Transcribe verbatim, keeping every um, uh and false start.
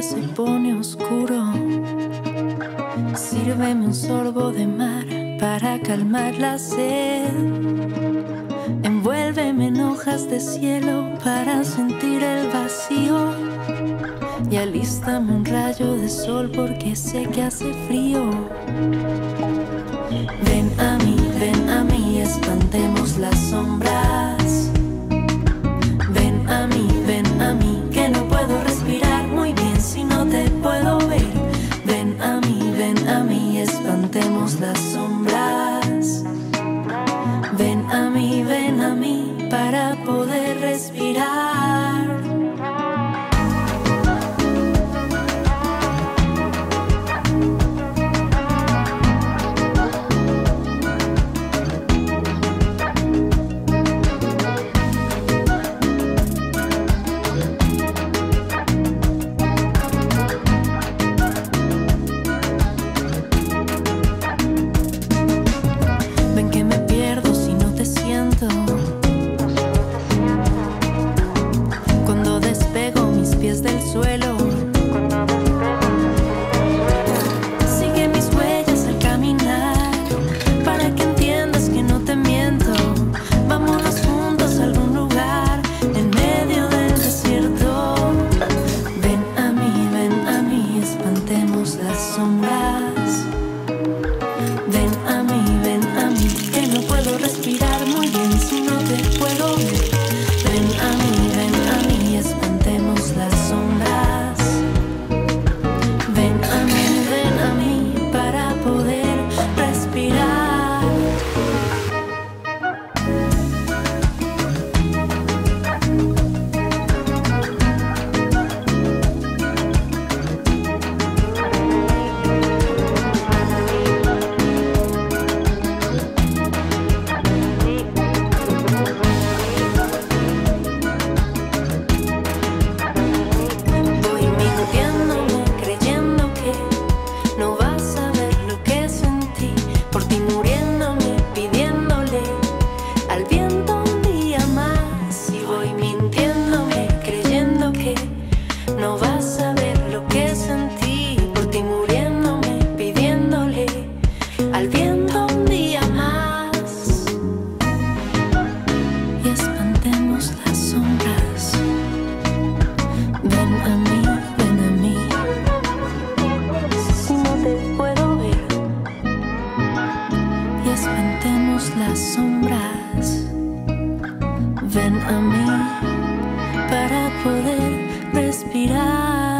se pone oscuro. Sírveme un sorbo de mar para calmar la sed. Envuélveme en hojas de cielo para sentir el vacío. Y alístame un rayo de sol porque sé que hace frío. Ven a mí, ven a mí, espantemos las sombras. Ven a mí, ven a mí, que no puedo respirar muy bien si no te puedo ver. Ven a mí, ven a mí, espantemos las sombras. Ven a mí, ven a mí, para poder respirar. Del suelo, sigue mis huellas al caminar, para que entiendas que no te miento. Vámonos juntos a algún lugar en medio del desierto. Ven a mí, ven a mí, espantemos las sombras. Ven a mí, ven a mí, que no puedo respirar muy bien si no te puedo ver. Ven a mí, ven a mí, espantemos las sombras. Ven a mí, ven a mí, para poder respirar. No vas a ver lo que sentí por ti muriéndome, pidiéndole al viento un día más. Y espantemos las sombras. Ven a mí, ven a mí, si no te puedo ver. Y espantemos las sombras. Ven a mí para poder respirar.